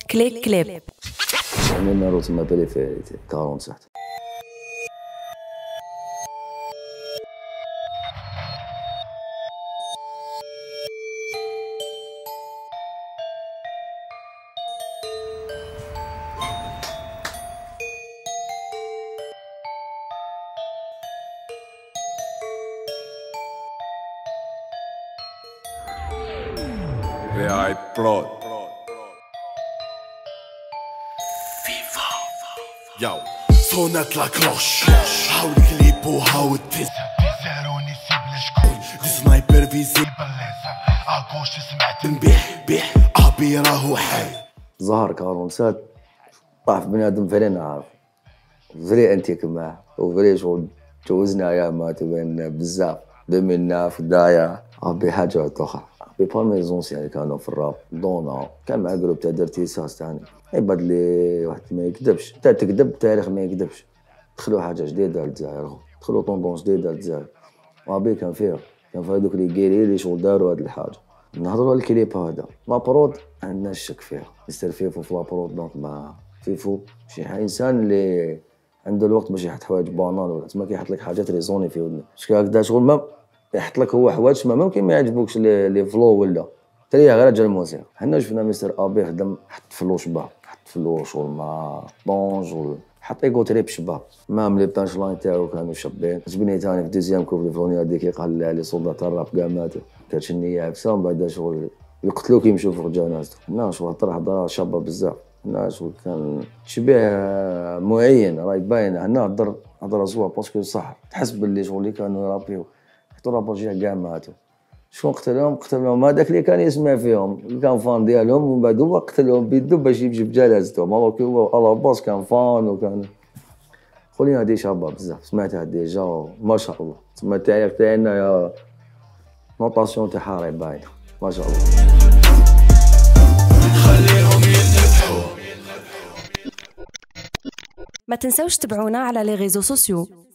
كليك كليب. Le numéro de ma périphérie était 47. AI Prod. Yo, صونت لا كلوش هاو الكليب وهاو التيس ساروني سيب لشكون السنايبر فيزيبل اكوش سمعت نبيح بيح ابي راهو حي. ظهر كارونسات طاح في بني ادم فري نعرف فري انتيك معاه وفري شغل جوزنا يا ما تبين بزاف دمنا في الدايا ابي حاجه اخرى ابي بارميزونس يعني كانوا في الراب دونا كان مع جروب تاع درتيساس تاني يبد لي واحد ما يكذبش تا تكذب التاريخ ما يكذبش دخلوا حاجه جديده للجزائر دخلوا طوندونس جديده للجزائر وابي كان فيها هذوك اللي قايلين اللي شغل داروا هاد الحاجه نهضروا على الكليب هذا لابرود عندنا الشك فيها مستر فيفو في لابرود دونك ما فيفو شي انسان اللي عنده الوقت باش يحط حوايج بانال ولا تما كيحط لك حاجات ريزوني في ودنك شكون هكذا شغل ما يحط لك هو حوايج ما ممكن ما يعجبوكش لي فلو ولا تريها غير جا الموسيقى حنا شفنا مستر ابي خدم حط فلو شباب حط فلو شغل ما طونج حط ايكو تريب شباب مام لي بانش لاين تاعو كانوا شابين عجبني ثاني في دوزيام كوب لي فلوني هذيك قال لي صوت الراب كاع ماتوا كانت النيه عفسه ومن بعد شغل يقتلوك يمشوا فوق جنازته لا شغل هضره شابه بزاف لا شغل كان شبيه معين راهي باينه هنا هضره زوار باسكو صح تحس باللي شغل اللي كانوا يرابيو حتى رابرجيه كاع ماتوا شكون قتلهم هذاك اللي كان يسمع فيهم اللي كان فان ديالهم ومن بعد هو قتلهم بيدو باش يمشي بجنازتهم هو على باس كان فان وكان خولينا هادي شابه بزاف سمعتها ديجا ما شاء الله تما تاعنا يا نوطاسيون تاعها راهي باينه ما شاء الله خليهم يذبحوا. ما تنسوش تتابعونا على لي ريزو سوسيو.